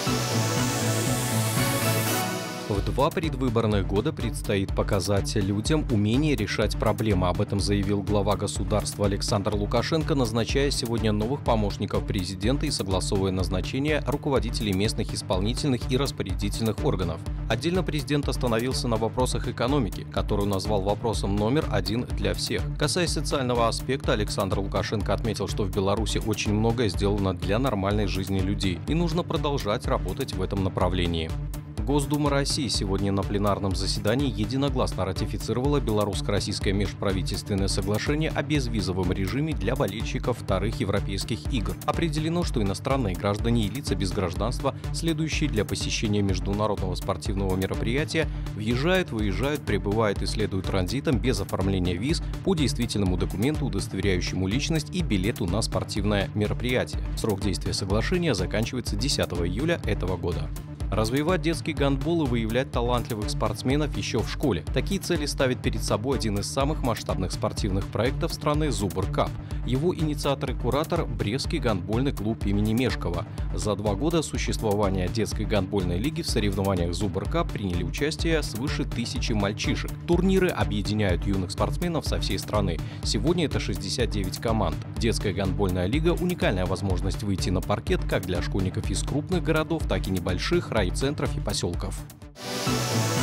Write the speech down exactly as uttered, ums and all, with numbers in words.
В два предвыборных года предстоит показать людям умение решать проблемы. Об этом заявил глава государства Александр Лукашенко, назначая сегодня новых помощников президента и согласовывая назначение руководителей местных исполнительных и распорядительных органов. Отдельно президент остановился на вопросах экономики, которую назвал вопросом номер один для всех. Касаясь социального аспекта, Александр Лукашенко отметил, что в Беларуси очень многое сделано для нормальной жизни людей, и нужно продолжать работать в этом направлении. Госдума России сегодня на пленарном заседании единогласно ратифицировала белорусско-российское межправительственное соглашение о безвизовом режиме для болельщиков вторых европейских игр. Определено, что иностранные граждане и лица без гражданства, следующие для посещения международного спортивного мероприятия, въезжают, выезжают, прибывают и следуют транзитом без оформления виз по действительному документу, удостоверяющему личность и билету на спортивное мероприятие. Срок действия соглашения заканчивается десятого июля этого года. Развивать детский гандбол и выявлять талантливых спортсменов еще в школе. Такие цели ставит перед собой один из самых масштабных спортивных проектов страны «Зубр-Кап». Его инициатор и куратор – Брестский гандбольный клуб имени Мешкова. За два года существования детской гандбольной лиги в соревнованиях «Зубр-Кап» приняли участие свыше тысячи мальчишек. Турниры объединяют юных спортсменов со всей страны. Сегодня это шестьдесят девять команд. Детская гандбольная лига – уникальная возможность выйти на паркет как для школьников из крупных городов, так и небольших райцентров и поселков.